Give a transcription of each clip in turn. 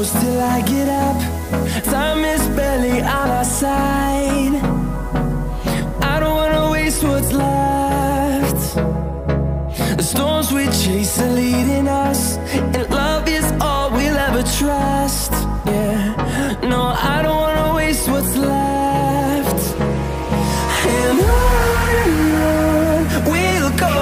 close till I get up. Time is barely on our side. I don't wanna waste what's left. The storms we chase are leading us, and love is all we'll ever trust. Yeah, no, I don't wanna waste what's left. And on we'll go,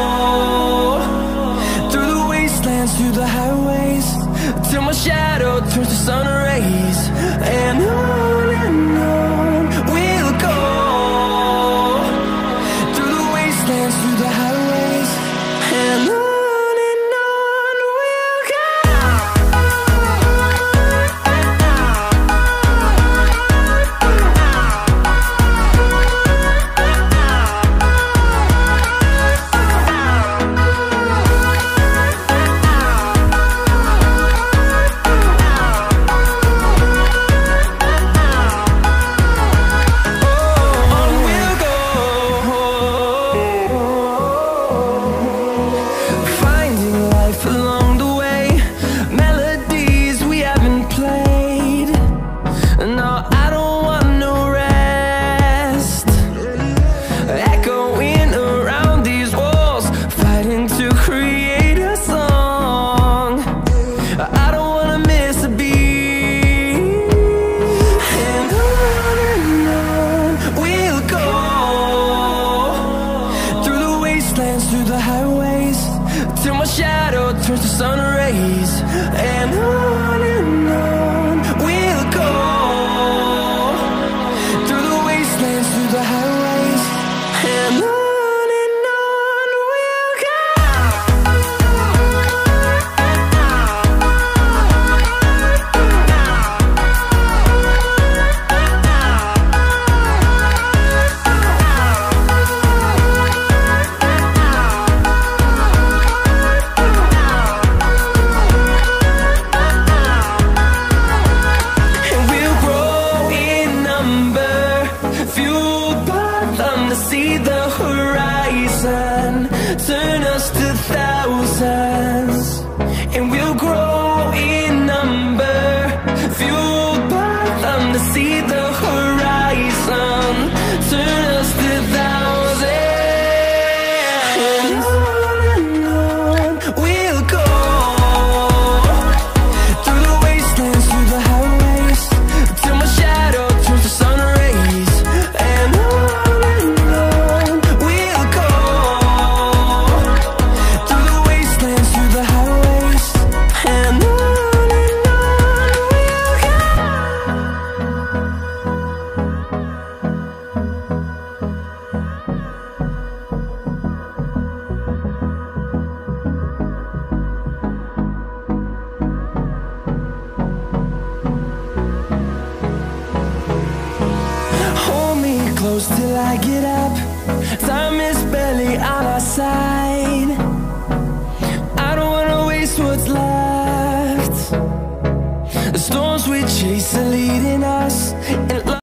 through the wastelands, through the highways, till my shadow turns to sun rays. And on we'll go, through the wastelands, through the highways, and on we'll go. Through the highways, till my shadow turns to sun rays. And on we'll go, through the wastelands, through the highways, and on we'll go. See the horizon, turn us to thousands, and we'll grow in number, fueled by them to see the horizon, turn us to thousands, and on we'll go, through the wastelands, through the highways, till my shadow turns to sun rays. And close till I get up. Time is barely on our side. I don't wanna waste what's left. The storms we chase are leading us,